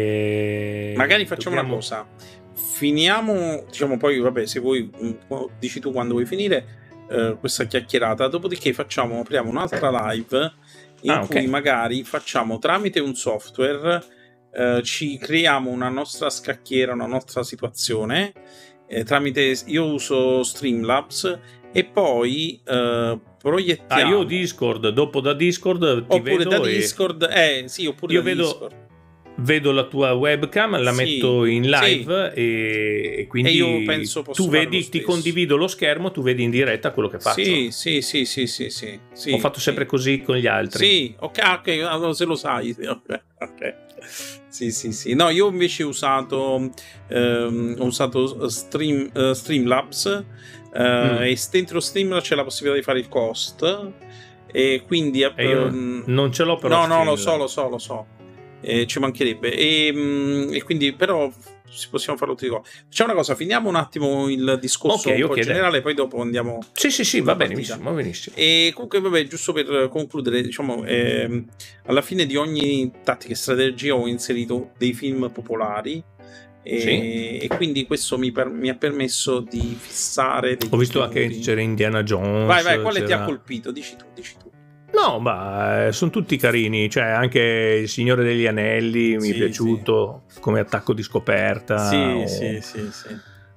E... magari facciamo dobbiamo... una cosa, finiamo, diciamo, poi vabbè, se vuoi dici tu quando vuoi finire eh, questa chiacchierata, dopodiché facciamo, apriamo un'altra live in ah, cui okay. magari facciamo tramite un software, eh, ci creiamo una nostra scacchiera, una nostra situazione, eh, tramite, io uso Streamlabs e poi eh, proiettiamo. Ah, io Discord, dopo da Discord ti oppure vedo da Discord, e... eh sì, oppure io da vedo... Discord. Vedo la tua webcam, la sì, metto in live sì. e, e quindi e io penso tu vedi, ti condivido lo schermo, tu vedi in diretta quello che faccio. Sì, sì, sì, sì, sì, sì, sì Ho fatto sempre sì. così con gli altri. Sì, ok, ok, se lo sai. Okay, okay. Sì, sì, sì. No, io invece ho usato, ehm, ho usato Stream, uh, Streamlabs uh, mm. e dentro Streamlabs c'è la possibilità di fare il cost e quindi... E io um, non ce l'ho però. No, no, lo so, lo so, lo so. Eh, ci mancherebbe e, e quindi però possiamo farlo tutti. Facciamo una cosa, finiamo un attimo il discorso okay, un po' okay, generale dai. Poi dopo andiamo sì sì sì va benissimo, benissimo e comunque vabbè, giusto per concludere, diciamo eh, alla fine di ogni tattica e strategia ho inserito dei film popolari e, sì. e quindi questo mi, per, mi ha permesso di fissare dei ho visto anche c'era Indiana Jones. Vai vai, quale ti ha colpito? Dici tu, dici tu. No, ma sono tutti carini, cioè anche Il Signore degli Anelli mi sì, è piaciuto sì. come attacco di scoperta. Sì, o... sì, sì, sì.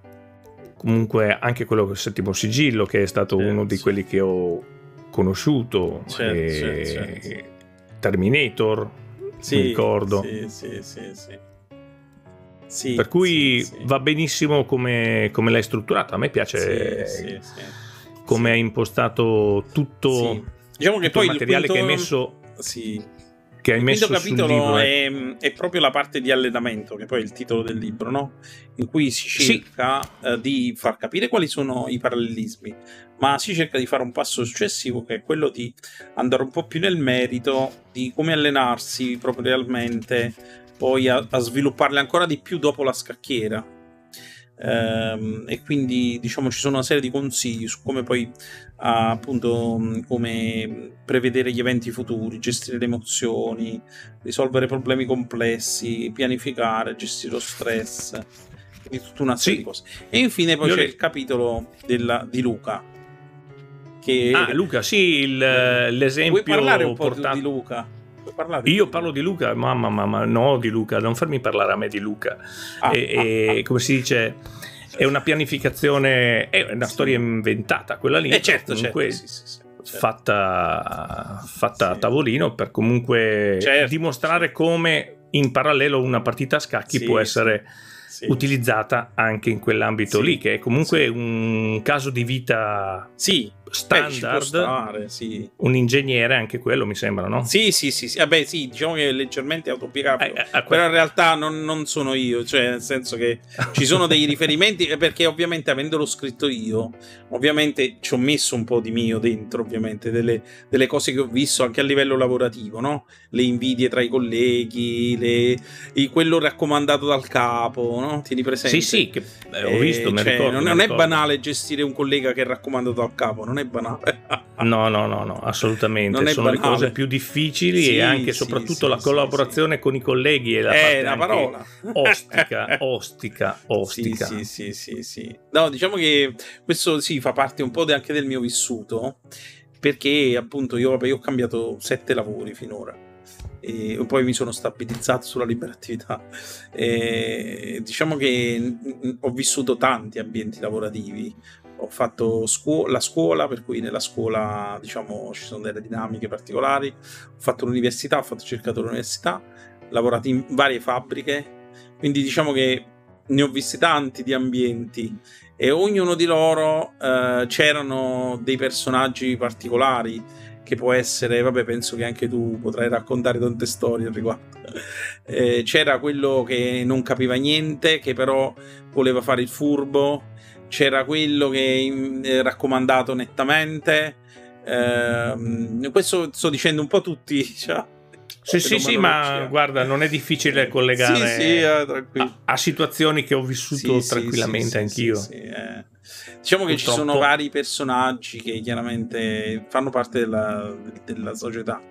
Comunque anche quello del Settimo Sigillo, che è stato certo, uno di sì. quelli che ho conosciuto. Certo, e... certo, certo. Terminator, sì, mi ricordo. Sì, sì, sì, sì. Sì, per cui sì, sì. va benissimo come, come l'hai strutturato. A me piace sì, sì, sì. come sì. hai impostato tutto. Sì. Diciamo che tutto poi il materiale il quinto, che hai messo, sì. che hai il messo quinto capitolo sul libro, è, è proprio la parte di allenamento, che poi è il titolo del libro, no? In cui si cerca sì. uh, di far capire quali sono i parallelismi, ma si cerca di fare un passo successivo, che è quello di andare un po' più nel merito di come allenarsi proprio realmente, poi a, a svilupparle ancora di più dopo la scacchiera. Um, e quindi diciamo ci sono una serie di consigli su come poi uh, appunto come prevedere gli eventi futuri, gestire le emozioni, risolvere problemi complessi, pianificare, gestire lo stress, quindi tutta una serie sì. di cose. E infine poi Io c'è le... il capitolo della, di Luca che... ah Luca sì il, l'esempio. Vuoi parlare un po' portato... di Luca? Io parlo di Luca, mamma, mamma, no di Luca, non farmi parlare a me di Luca. Ah, e, ah, e ah. come si dice, è una pianificazione, è una storia inventata, quella lì. Eh certo, comunque certo, sì, sì, certo. fatta, fatta sì. a tavolino per comunque certo, dimostrare sì. come in parallelo una partita a scacchi sì, può essere sì. utilizzata anche in quell'ambito sì, lì, che è comunque sì. un caso di vita sì. standard. Beh, stare, sì. Un ingegnere, anche quello mi sembra, no? Sì, sì, sì, sì. Vabbè, sì, diciamo che è leggermente autobiografilo, Eh, eh, però in realtà non, non sono io, cioè nel senso che ci sono dei riferimenti, perché ovviamente avendolo scritto io, ovviamente ci ho messo un po' di mio dentro, ovviamente, delle, delle cose che ho visto anche a livello lavorativo, no? Le invidie tra i colleghi, le, i, quello raccomandato dal capo, no? Tieni presente? Sì, sì, che eh, ho visto, eh, mi cioè, ricordo. non, mi non è ricordo. banale gestire un collega che è raccomandato dal capo, non è banale. No, no, no, no, assolutamente. Non è Sono banale. le cose più difficili, sì, e anche e sì, soprattutto sì, la sì, collaborazione sì. con i colleghi è la È parte una anche parola. ostica, ostica, ostica. Sì, sì, sì, sì, sì. No, diciamo che questo sì, fa parte un po' anche del mio vissuto, perché appunto io, vabbè, io ho cambiato sette lavori finora e poi mi sono stabilizzato sulla libera attività. E diciamo che ho vissuto tanti ambienti lavorativi. Ho fatto scu- la scuola, per cui nella scuola, diciamo, ci sono delle dinamiche particolari. Ho fatto l'università, ho fatto cercato l'università, ho lavorato in varie fabbriche, quindi diciamo che ne ho visti tanti di ambienti, e ognuno di loro eh, c'erano dei personaggi particolari, che può essere, vabbè, penso che anche tu potrai raccontare tante storie al riguardo. Eh, c'era quello che non capiva niente, che però voleva fare il furbo. C'era quello che è raccomandato nettamente. Eh, questo sto dicendo un po' tutti, cioè, Sì, sì, sì, ma guarda, non è difficile collegare sì, sì, eh, a, a situazioni che ho vissuto sì, tranquillamente sì, anch'io. sì, sì, eh. Diciamo che Purtroppo... ci sono vari personaggi che chiaramente fanno parte della, della società,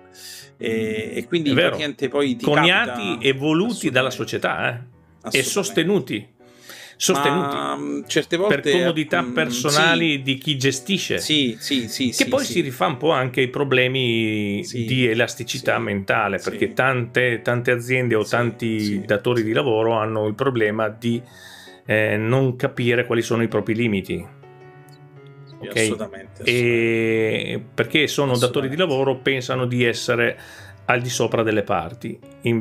e, e quindi praticamente poi ti coniati capita, e voluti dalla società, eh? E sostenuti. sostenuti Ma certe volte per comodità mh, personali sì. di chi gestisce, sì, sì, sì, che sì, poi sì. si rifà un po' anche ai problemi sì, di elasticità sì, mentale, perché sì. tante, tante aziende o sì, tanti sì, datori sì. di lavoro hanno il problema di eh, non capire quali sono i propri limiti. Sì, ok? assolutamente, assolutamente. E perché sono datori di lavoro, pensano di essere al di sopra delle parti,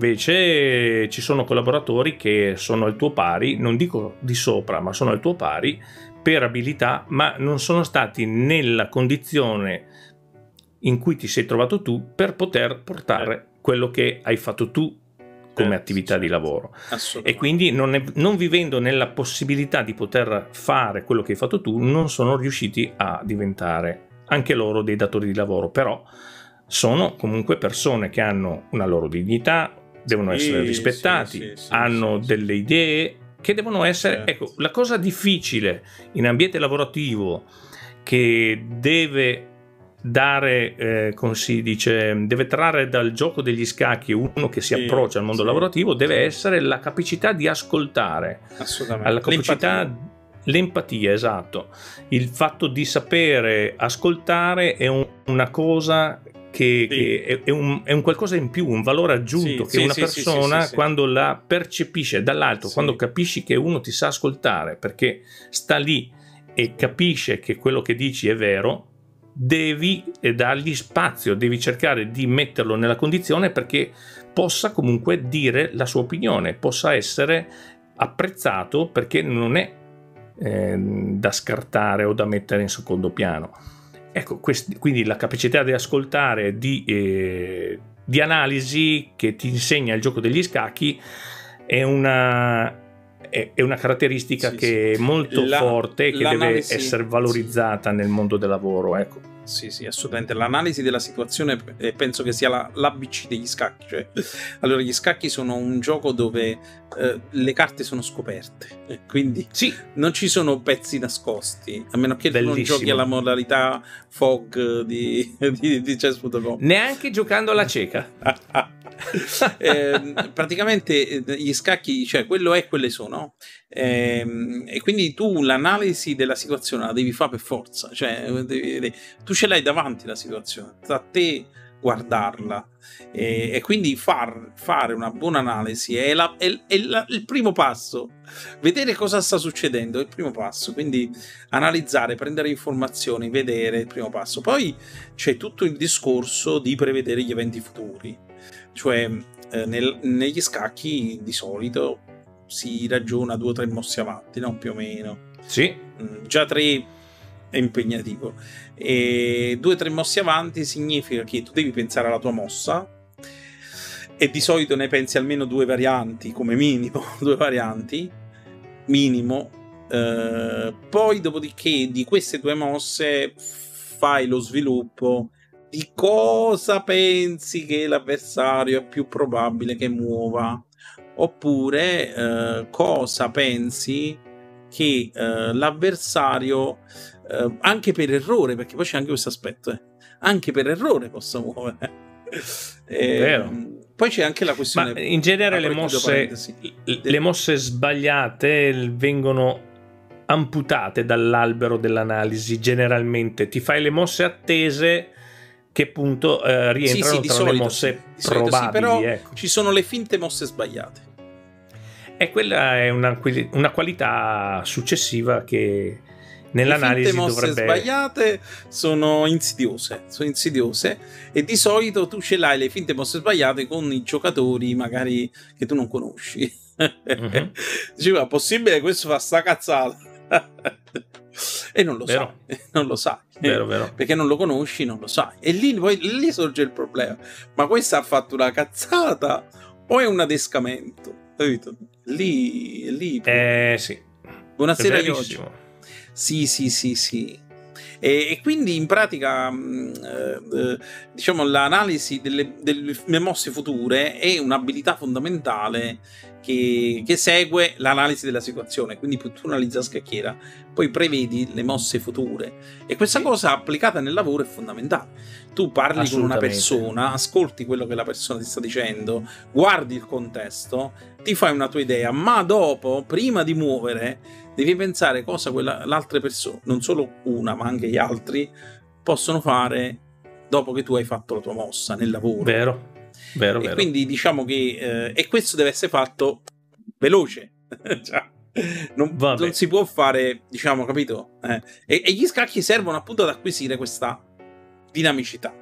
invece ci sono collaboratori che sono al tuo pari, non dico di sopra, ma sono al tuo pari per abilità, ma non sono stati nella condizione in cui ti sei trovato tu per poter portare eh. quello che hai fatto tu come certo, attività certo. di lavoro, e quindi non, è, non vivendo nella possibilità di poter fare quello che hai fatto tu, non sono riusciti a diventare anche loro dei datori di lavoro. Però sono comunque persone che hanno una loro dignità, devono sì, essere rispettati, sì, sì, sì, hanno sì, delle sì. idee che devono essere... Certo. Ecco, la cosa difficile in ambiente lavorativo che deve dare, eh, come si dice, deve trarre dal gioco degli scacchi uno che si sì, approccia al mondo sì, lavorativo, deve sì. essere la capacità di ascoltare. Assolutamente. La capacità, l'empatia, esatto. Il fatto di sapere ascoltare è un, una cosa che, sì. che è, è, un, è un qualcosa in più, un valore aggiunto sì, che sì, una sì, persona sì, sì, quando sì. la percepisce dall'alto, sì. quando capisci che uno ti sa ascoltare perché sta lì e capisce che quello che dici è vero, devi dargli spazio, devi cercare di metterlo nella condizione perché possa comunque dire la sua opinione, possa essere apprezzato, perché non è eh, da scartare o da mettere in secondo piano. Ecco, questi, quindi la capacità di ascoltare, di, eh, di analisi che ti insegna il gioco degli scacchi è una, è, è una caratteristica sì, che sì. è molto la, forte e che deve essere valorizzata sì. nel mondo del lavoro. Ecco. Sì, sì, assolutamente. L'analisi della situazione eh, penso che sia la, l'A B C degli scacchi. Cioè, allora, gli scacchi sono un gioco dove eh, le carte sono scoperte, eh, quindi sì. non ci sono pezzi nascosti, a meno che Bellissimo. tu non giochi alla modalità Fog di, di, di chess punto com. Neanche giocando alla cieca. eh, praticamente gli scacchi, cioè quello è, quelle sono, eh, e quindi tu l'analisi della situazione la devi fare per forza, cioè devi, tu ce l'hai davanti la situazione, sta a te guardarla, e, e quindi far, fare una buona analisi è, la, è, è la, il primo passo. Vedere cosa sta succedendo è il primo passo, quindi analizzare, prendere informazioni, vedere il primo passo. Poi c'è tutto il discorso di prevedere gli eventi futuri. Cioè, eh, nel, negli scacchi di solito si ragiona due o tre mosse avanti, no? Più o meno. Sì. Mm, già tre è impegnativo. E due o tre mosse avanti significa che tu devi pensare alla tua mossa, e di solito ne pensi almeno due varianti, come minimo, due varianti, minimo. Uh, poi dopodiché di queste due mosse fai lo sviluppo di cosa pensi che l'avversario è più probabile che muova, oppure uh, cosa pensi che uh, l'avversario uh, anche per errore, perché poi c'è anche questo aspetto, eh, anche per errore possa muovere. e, Vero. Poi c'è anche la questione, ma in genere le mosse, le mosse sbagliate vengono amputate dall'albero dell'analisi. Generalmente ti fai le mosse attese che appunto eh, rientrano sì, sì, tra solito, le mosse sì, probabili, sì, però ecco. Ci sono le finte mosse sbagliate, e quella è una, una qualità successiva che nell'analisi le finte mosse dovrebbe... sbagliate sono insidiose, sono insidiose, e di solito tu ce l'hai le finte mosse sbagliate con i giocatori magari che tu non conosci. Mm-hmm. Diceva, possibile che questo fa sta cazzata? E non lo vero. sai, non lo sai, vero, vero. perché non lo conosci, non lo sai, e lì, poi, lì sorge il problema. Ma questa ha fatto una cazzata o è un adescamento? Capito? Lì, lì. Eh sì. Buonasera Ioggio. Sì, sì, sì, sì. E, e quindi in pratica eh, diciamo l'analisi delle, delle mosse future è un'abilità fondamentale che, che segue l'analisi della situazione. Quindi tu analizzi a scacchiera, poi prevedi le mosse future, e questa sì. cosa applicata nel lavoro è fondamentale. Tu parli con una persona, ascolti quello che la persona ti sta dicendo, guardi il contesto, ti fai una tua idea, ma dopo, prima di muovere, devi pensare cosa quella, l'altra persona, non solo una ma anche gli altri, possono fare dopo che tu hai fatto la tua mossa nel lavoro. Vero, vero, e vero. Quindi diciamo che eh, e questo deve essere fatto veloce. Cioè, non, non si può fare, diciamo, capito? Eh, e, e gli scacchi servono appunto ad acquisire questa dinamicità.